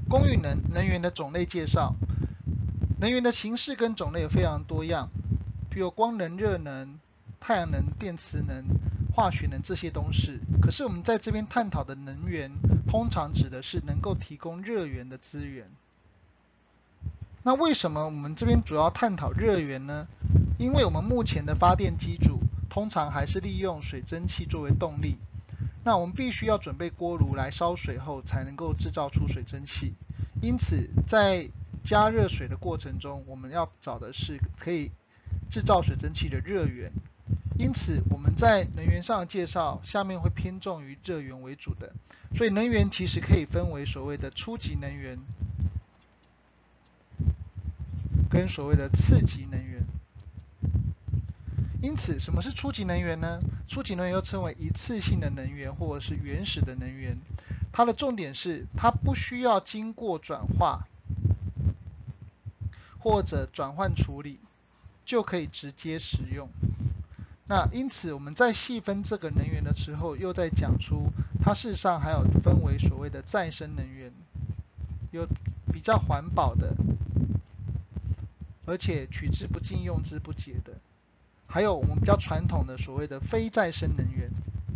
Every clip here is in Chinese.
公寓能源的种类介绍，能源的形式跟种类有非常多样，比如光能、热能、太阳能、电磁能、化学能这些都是。可是我们在这边探讨的能源，通常指的是能够提供热源的资源。那为什么我们这边主要探讨热源呢？因为我们目前的发电机组通常还是利用水蒸气作为动力，那我们必须要准备锅炉来烧水后才能够制造出水蒸气。因此，在加热水的过程中，我们要找的是可以制造水蒸气的热源。因此，我们在能源上的介绍，下面会偏重于热源为主的。所以，能源其实可以分为所谓的初级能源跟所谓的次级能源。因此，什么是初级能源呢？初级能源又称为一次性的能源或者是原始的能源。它的重点是，它不需要经过转化或者转换处理，就可以直接使用。那因此，我们在细分这个能源的时候，又在讲出它事实上还有分为所谓的再生能源，有比较环保的，而且取之不尽用之不竭的。还有我们比较传统的所谓的非再生能源。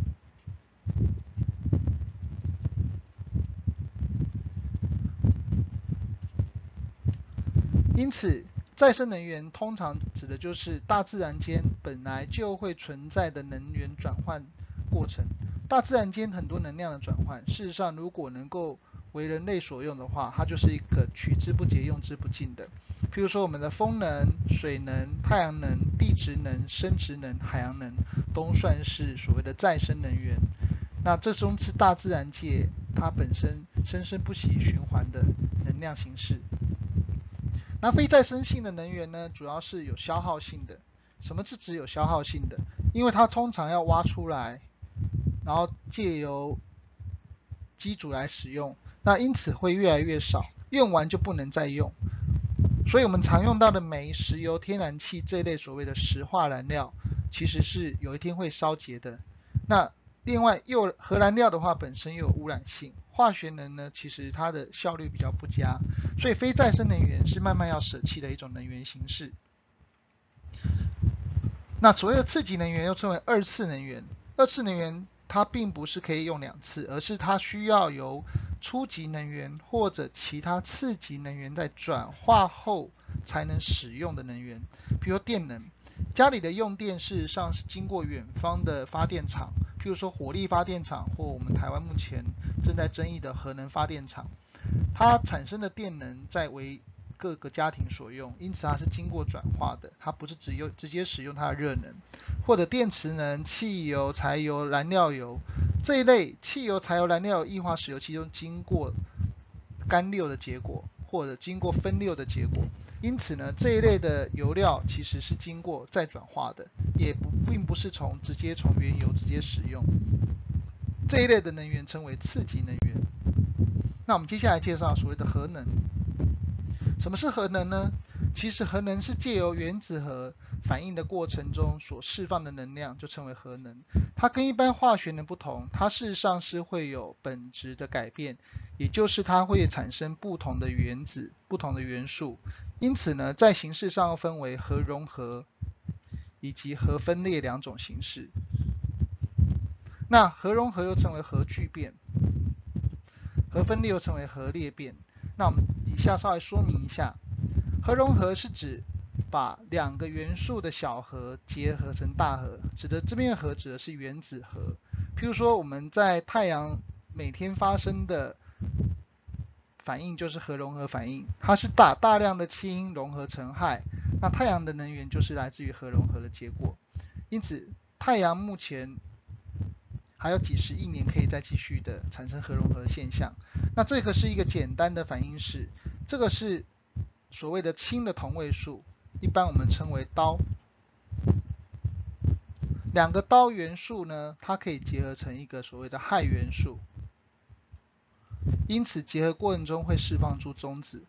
因此，再生能源通常指的就是大自然间本来就会存在的能源转换过程。大自然间很多能量的转换，事实上如果能够为人类所用的话，它就是一个取之不竭、用之不尽的。譬如说我们的风能、水能、太阳能、地质能、生质能、海洋能，都算是所谓的再生能源。那这种是大自然界它本身生生不息循环的能量形式。那非再生性的能源呢，主要是有消耗性的。什么是指有消耗性的？因为它通常要挖出来，然后借由机组来使用，那因此会越来越少，用完就不能再用。所以我们常用到的煤、石油、天然气这一类所谓的石化燃料，其实是有一天会烧结的。那另外，核燃料的话本身又有污染性，化学能呢，其实它的效率比较不佳，所以非再生能源是慢慢要舍弃的一种能源形式。那所谓的次级能源又称为二次能源。二次能源它并不是可以用2次，而是它需要由初级能源或者其他次级能源在转化后才能使用的能源。比如电能，家里的用电事实上是经过远方的发电厂，譬如说火力发电厂或我们台湾目前正在争议的核能发电厂，它产生的电能在为各个家庭所用，因此它是经过转化的，它不是直接使用它的热能。或者电池能、汽油、柴油、燃料油这一类汽油、柴油、燃料油、液化石油，其中经过干馏的结果，或者经过分馏的结果。因此呢，这一类的油料其实是经过再转化的，并不是直接从原油直接使用。这一类的能源称为次级能源。那我们接下来介绍所谓的核能。什么是核能呢？其实核能是借由原子核反应的过程中所释放的能量，就称为核能。它跟一般化学能不同，它事实上是会有本质的改变，也就是它会产生不同的原子、不同的元素。因此呢，在形式上分为核融合以及核分裂2种形式。那核融合又称为核聚变，核分裂又称为核裂变。那我们以下稍微说明一下，核融合是指把2个元素的小核结合成大核，这边的核指的是原子核。譬如说我们在太阳每天发生的反应就是核融合反应，它是大量的氢融合成氦，那太阳的能源就是来自于核融合的结果。因此，太阳目前还有几十亿年可以再继续的产生核融合现象。那这个是一个简单的反应式，这个是所谓的氢的同位素，一般我们称为氘。2个氘元素呢，它可以结合成一个所谓的氦元素，因此结合过程中会释放出中子。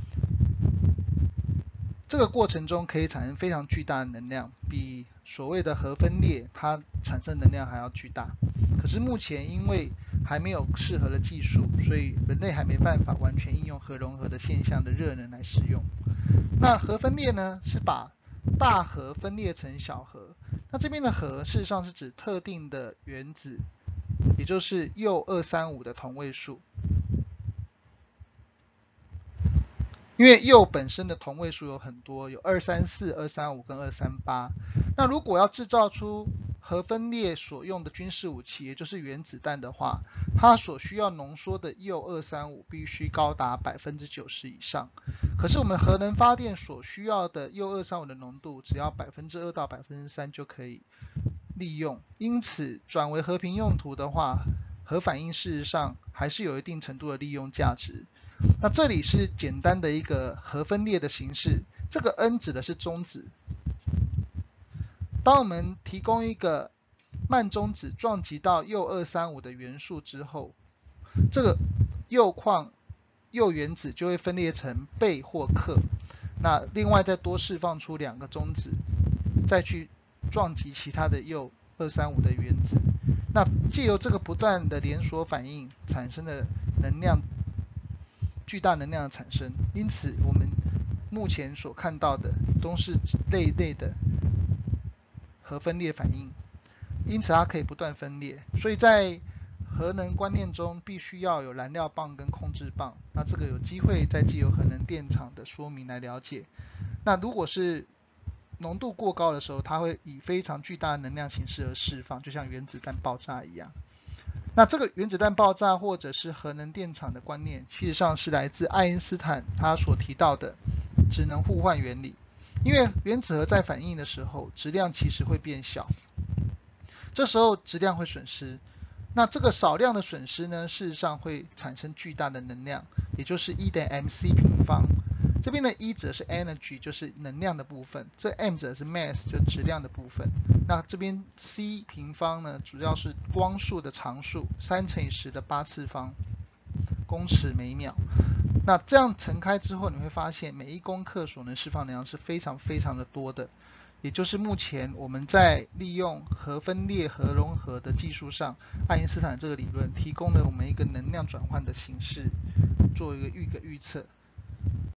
这个过程中可以产生非常巨大的能量，比所谓的核分裂它产生能量还要巨大。可是目前因为还没有适合的技术，所以人类还没办法完全应用核融合的现象的热能来使用。那核分裂呢，是把大核分裂成小核。那这边的核事实上是指特定的原子，也就是铀235的同位素。因为铀本身的同位素有很多，有234、235跟238。那如果要制造出核分裂所用的军事武器，也就是原子弹的话，它所需要浓缩的铀235必须高达90%以上。可是我们核能发电所需要的铀235的浓度只要2%到3%就可以利用。因此，转为和平用途的话，核反应事实上还是有一定程度的利用价值。那这里是简单的一个核分裂的形式，这个 N 指的是中子。当我们提供一个慢中子撞击到铀235的元素之后，这个铀原子就会分裂成钡或氪。那另外再多释放出2个中子，再去撞击其他的铀235的原子。那藉由这个不断的连锁反应产生的能量，巨大能量的产生，因此我们目前所看到的都是这一类的核分裂反应，因此它可以不断分裂。所以在核能观念中，必须要有燃料棒跟控制棒。那这个有机会再藉由核能电厂的说明来了解。那如果是浓度过高的时候，它会以非常巨大的能量形式而释放，就像原子弹爆炸一样。那这个原子弹爆炸或者是核能电厂的观念，其实上是来自爱因斯坦他所提到的质能互换原理。因为原子核在反应的时候，质量其实会变小，这时候质量会损失。那这个少量的损失呢，事实上会产生巨大的能量，也就是1等于 mc平方。这边的E指的是 energy， 就是能量的部分，这 m 指的是 mass， 就质量的部分。那这边 c 平方呢，主要是光速的常数，3乘以10的8次方公尺每秒。那这样乘开之后，你会发现每1公克所能释放能量是非常非常的多的，也就是目前我们在利用核分裂、核融合的技术上，爱因斯坦这个理论提供了我们一个能量转换的形式，做一个预测。